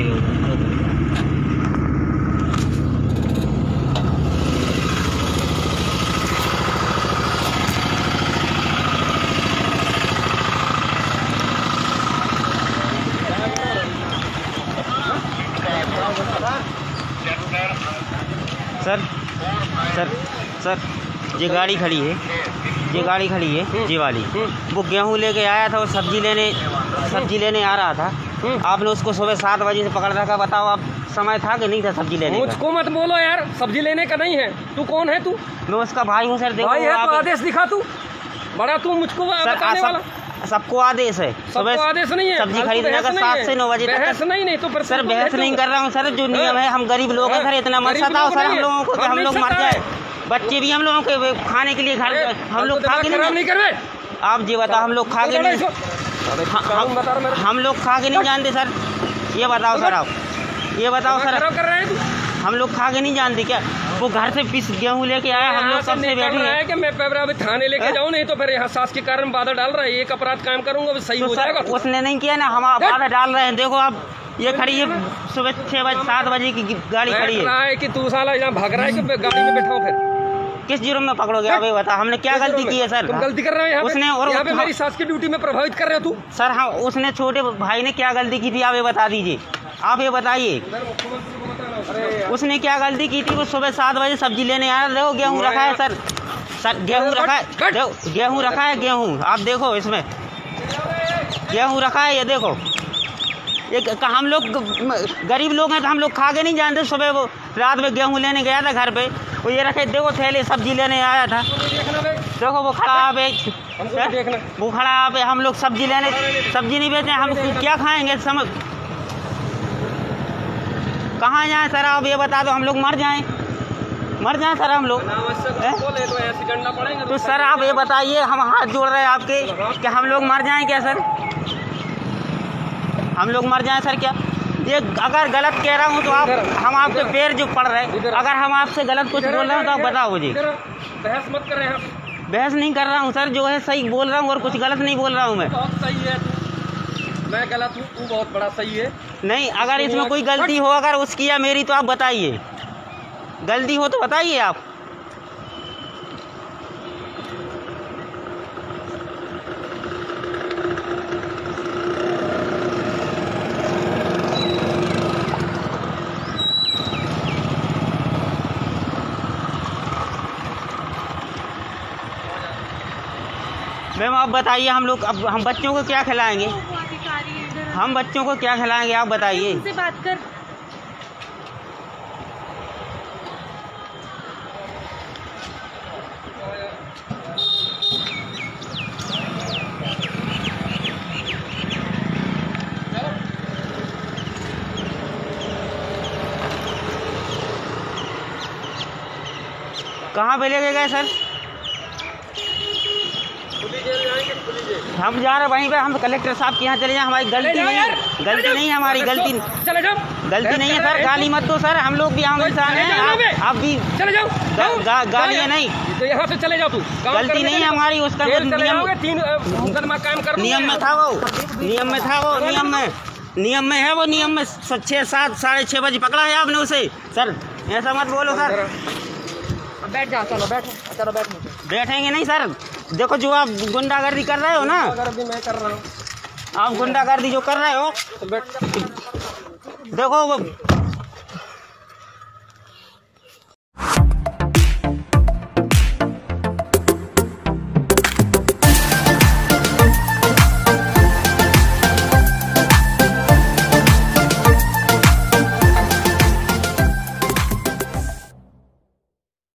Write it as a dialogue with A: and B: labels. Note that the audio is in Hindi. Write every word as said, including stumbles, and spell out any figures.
A: नहीं रोको। सर सर सर ये गाड़ी खड़ी है, ये गाड़ी खड़ी है ये वाली, वो गेहूँ लेके आया था, वो सब्जी लेने सब्जी लेने आ रहा था। आपने उसको सुबह सात बजे से पकड़ रखा। बताओ आप समय था कि नहीं था सब्जी लेने का?
B: मुझको मत बोलो यार, सब्जी लेने का नहीं है। तू कौन है? तू?
A: मैं उसका भाई हूँ सर। देखो
B: भाई है
A: आप...
B: तो आदेश दिखा तू, बड़ा तू मुझको बताने वाला।
A: सबको आदेश है,
B: सबको आदेश नहीं है।
A: सब्जी खरीदने का सात से नौ बजे तक।
B: बहस नहीं नहीं तो फिर
A: सर बहस नहीं कर रहा हूँ सर, जो नियम है। हम गरीब लोग हैं सर, इतना मत सताओ सर हम लोगों को, हम लोग मर जाए। बच्चे भी हम लोगों के खाने के लिए घर हम लोग खा के नहीं कर। आप जी बताओ, हम लोग खा के नहीं, हम लोग खा के नहीं जानते सर? ये बताओ सर, आप ये बताओ सर, हम लोग खा के नहीं जानते क्या? वो घर से पीस गेहूँ लेके आया, हम लोग सबसे बैठे हैं कि मैं अभी थाने लेके जाऊँ, नहीं तो फिर यहाँ सास के कारण बाधा डाल रहा है। एक अपराध काम करूंगा सही हो जाएगा। उसने नहीं किया ना, हम बाधा डाल रहे हैं। देखो आप, ये खड़ी है सुबह छह बजे सात बजे की गाड़ी खड़ी है कि तू साला यहाँ भाग रहा है कि गाड़ी में बैठाओ। फिर किस जुर्म में पकड़ोगे आप? ये बता, हमने क्या गलती की है सर? तुम गलती कर रहे हो उसने, और यहाँ पे मेरी सास की ड्यूटी में प्रभावित कर रहे हो तू सर। हाँ, उसने छोटे भाई ने क्या गलती की थी आप ये बता दीजिए, आप ये बताइए। उसने क्या गलती की थी? वो सुबह सात बजे सब्जी लेने आया। देखो गेहूँ रखा है सर, सर गेहूँ रखा है, गेहूँ रखा है, गेहूँ आप देखो, इसमें गेहूँ रखा है। ये देखो, एक हम लोग गरीब लोग हैं तो हम लोग खा के नहीं जानते। सुबह वो रात में गेहूँ लेने गया था घर पे, वो ये रखे, देखो थैले सब्जी लेने आया था। देखो वो खड़ा पे, वो खड़ा पे, हम लोग सब्जी लेने, सब्जी नहीं बेचते हम क्या खाएंगे? समझ कहाँ जाएं सर? आप ये बता दो, हम लोग मर जाएं, मर जाएं सर हम लोग? तो सर आप ये बताइए, हम हाथ जोड़ रहे हैं आपके कि हम लोग मर जाएं क्या सर? हम लोग मर जाएं सर क्या? ये अगर गलत कह रहा हूँ तो आप, हम आपके पैर जो पड़ रहे हैं, अगर हम आपसे गलत कुछ बोल रहे हैं तो आप बताओ मुझे। बहस मत कर रहे हैं। बहस नहीं कर रहा हूँ सर, जो है सही बोल रहा हूँ और कुछ गलत नहीं बोल रहा हूँ मैं। बहुत सही है, मैं गलत हूँ, तू बहुत बड़ा सही है। नहीं, अगर इसमें कोई गलती हो, अगर उसकी या मेरी, तो आप बताइए। गलती हो तो बताइए आप। मैम आप बताइए, हम लोग अब हम बच्चों को क्या खिलाएंगे? हम बच्चों को क्या खिलाएंगे आप बताइए।
C: उनसे बात कर।
A: कहाँ पे लेके गए सर? हम जा रहे वहीं पे, हम कलेक्टर साहब के यहाँ चले जाएं। हमारी गलती नहीं है, गलती नहीं है हमारी, गलती चले जाओ, गलती नहीं है सर। गाली मत दो सर, हम लोग भी आम इंसान हैं, आप भी चले जाओ। गालियाँ नहीं, तो यहाँ से चले जाओ। तू गलती नहीं है हमारी, उसका नियम में था, वो नियम में था, वो नियम में नियम में है, वो नियम में छः सात साढ़े छः बजे पकड़ा है आपने उसे। सर ऐसा मत बोलो सर। बैठ जाओ, चलो बैठो, चलो बैठ। बैठेंगे नहीं सर। देखो जो आप गुंडागर्दी कर रहे हो ना, गुंडागर्दी मैं कर रहा हूँ, आप गुंडागर्दी जो कर रहे हो, देखो वो